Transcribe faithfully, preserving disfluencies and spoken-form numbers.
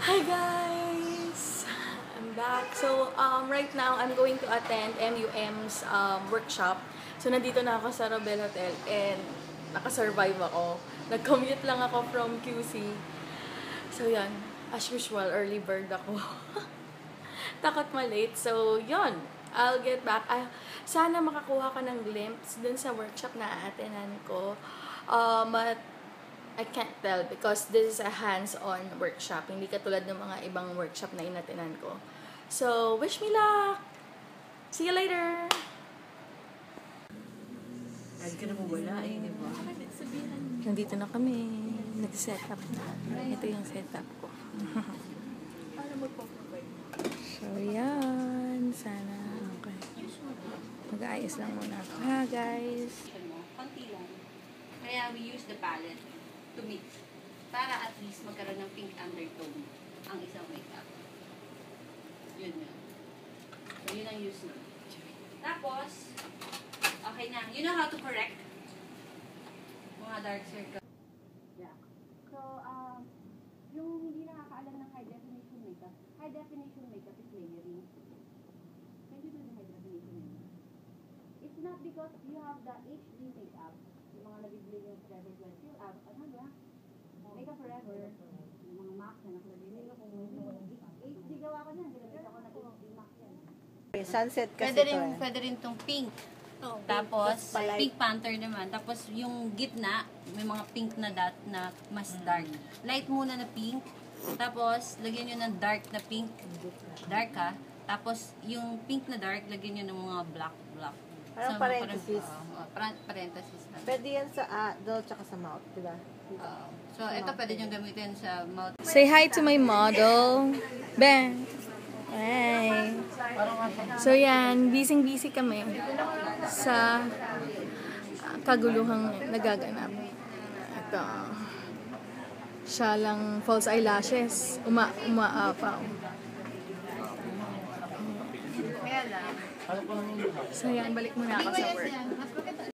Hi guys! I'm back. So, um, right now, I'm going to attend M U M's um, workshop. So, nandito na ako sa Robel Hotel and nakasurvive ako. Nag-commute lang ako from Q C. So, yan. As usual, early bird ako. Takot ma-late. So, yon. I'll get back. Ah, sana makakuha ka ng glimpse dun sa workshop na aatenan ko. Um, but, I can't tell because this is a hands-on workshop. Hindi katulad ng mga ibang workshop na inatenan ko. So, wish me luck! See you later! Ay, ka na mawala eh, di ba? Nandito na kami. Nag-set up na. Ito yung setup ko. So, yan. Sana. Okay. Mag-aayos lang muna ako. Ha, guys? Konti lang. Kaya we use the palette to mix para at least magkaroon ng pink undertone ang isang makeup. Yun yun. So, yun ang use na. Tapos, okay na. You know how to correct mga dark circle? Yeah. So, um, yung hindi nakakaalam ng high definition makeup, high definition makeup is layering. Can you do the high definition makeup? It's not because you have the H D makeup, yung mga nabibili yung Forever twenty, uh, ano ba? Makeup Forever, yung mga MAC na nakalagay nila kung H D gawa ko niyan, ginamit ako na H D MAC yan. Sunset kasi Pwede to rin, eh. pwede rin tong pink. Tapos, Tapos pink panther naman. Tapos, yung gitna, may mga pink na dot na mas dark. Light muna na pink. Tapos, lagyan nyo ng dark na pink. Dark ha. Tapos, yung pink na dark, lagyan nyo ng mga black, black. Parang So, parenthesis. Parang, uh, parang parenthesis na. Pwede yan sa ah, do tsaka sa mouth, di ba? Uh, so, ito pwede nyo gamitin sa mouth. Say hi to my model. Ben. Hey. So yan, busy-busy kami sa kaguluhang nagaganap. Ito. Siya lang false eyelashes. Uma umaapaw. So yan, balik muna ako sa work.